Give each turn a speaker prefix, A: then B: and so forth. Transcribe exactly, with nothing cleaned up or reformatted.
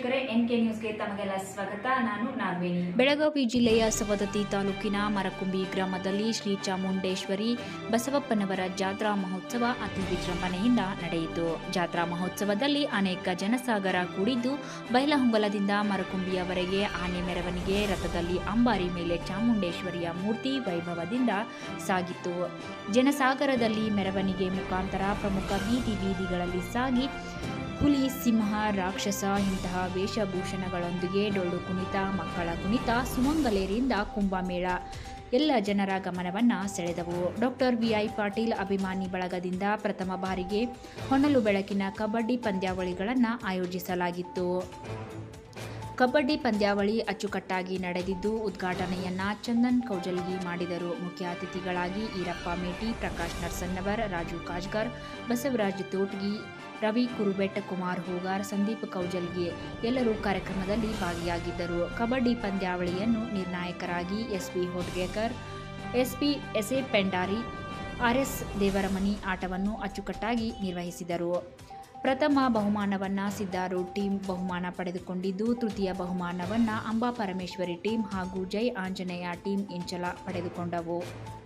A: ವೀಕ್ಷಕರೇ, N K ನ್ಯೂಸ್ಗೆ ತಮಗೆಲ್ಲ ಸ್ವಾಗತ. ನಾನು ನಾಗವೇಣಿ.
B: ಬೆಳಗಾವಿ ಜಿಲ್ಲೆಯ ಸವದತ್ತಿ ತಾಲೂಕಿನ ಮರಕುಂಬಿ ಗ್ರಾಮದಲ್ಲಿ ಶ್ರೀ ಚಾಮುಂಡೇಶ್ವರಿ ಬಸವಪ್ಪನವರ ಜಾತ್ರಾ ಮಹೋತ್ಸವ ಅತಿ ವಿಜೃಂಭಣೆಯಿಂದ ನಡೆಯಿತು. ಜಾತ್ರಾ ಮಹೋತ್ಸವದಲ್ಲಿ ಅನೇಕ ಜನಸಾಗರ ಕೂಡಿದ್ದು, ಬೈಲಹೊಂಗಲದಿಂದ ಮರಕುಂಬಿಯವರೆಗೆ ಆನೆ ಮೆರವಣಿಗೆ ರಥದಲ್ಲಿ ಅಂಬಾರಿ ಮೇಲೆ ಚಾಮುಂಡೇಶ್ವರಿಯ ಮೂರ್ತಿ ವೈಭವದಿಂದ ಸಾಗಿತು. ಜನಸಾಗರದಲ್ಲಿ ಮೆರವಣಿಗೆ ಮುಖಾಂತರ ಪ್ರಮುಖ ಬೀದಿ ಬೀದಿಗಳಲ್ಲಿ ಸಾಗಿ ಹುಲಿ, ಸಿಂಹ, ರಾಕ್ಷಸ ಇಂತಹ ವೇಷಭೂಷಣಗಳೊಂದಿಗೆ ಡೊಳ್ಳು ಕುಣಿತ, ಮಕ್ಕಳ ಕುಣಿತ, ಸುಮಂಗಲೆಯರಿಂದ ಕುಂಭಮೇಳ ಎಲ್ಲ ಜನರ ಗಮನವನ್ನು ಸೆಳೆದವು. ಡಾಕ್ಟರ್ ವಿ ಐ ಪಾಟೀಲ್ ಅಭಿಮಾನಿ ಬಳಗದಿಂದ ಪ್ರಥಮ ಬಾರಿಗೆ ಹೊನಲು ಬೆಳಕಿನ ಕಬಡ್ಡಿ ಪಂದ್ಯಾವಳಿಗಳನ್ನು ಆಯೋಜಿಸಲಾಗಿತ್ತು. ಕಬಡ್ಡಿ ಪಂದ್ಯಾವಳಿ ಅಚ್ಚುಕಟ್ಟಾಗಿ ನಡೆದಿದ್ದು, ಉದ್ಘಾಟನೆಯನ್ನ ಚಂದನ್ ಕೌಜಲ್ಗಿ ಮಾಡಿದರು. ಮುಖ್ಯ ಅತಿಥಿಗಳಾಗಿ ಈರಪ್ಪ ಮೇಟಿ, ಪ್ರಕಾಶ್ ನರ್ಸನ್ನವರ್, ರಾಜು ಕಾಜ್ಗರ್, ಬಸವರಾಜ್ ತೋಟಗಿ, ರವಿ ಕುರುಬೆಟ್, ಕುಮಾರ್ ಹೂಗಾರ್, ಸಂದೀಪ್ ಕೌಜಲ್ಗಿ ಎಲ್ಲರೂ ಕಾರ್ಯಕ್ರಮದಲ್ಲಿ ಭಾಗಿಯಾಗಿದ್ದರು. ಕಬಡ್ಡಿ ಪಂದ್ಯಾವಳಿಯನ್ನು ನಿರ್ಣಾಯಕರಾಗಿ S P Hodgekar, S P S A Pendari, R S Devaramani ಆಟವನ್ನು ಅಚ್ಚುಕಟ್ಟಾಗಿ ನಿರ್ವಹಿಸಿದರು. ಪ್ರಥಮ ಬಹುಮಾನವನ್ನು ಸಿದ್ದಾರು ಟೀಮ್ ಬಹುಮಾನ ಪಡೆದುಕೊಂಡಿದ್ದು, ತೃತೀಯ ಬಹುಮಾನವನ್ನು ಅಂಬಾ ಪರಮೇಶ್ವರಿ ಟೀಮ್ ಹಾಗೂ ಜೈ ಆಂಜನೇಯ ಟೀಮ್ ಇಂಚಲ ಪಡೆದುಕೊಂಡವು.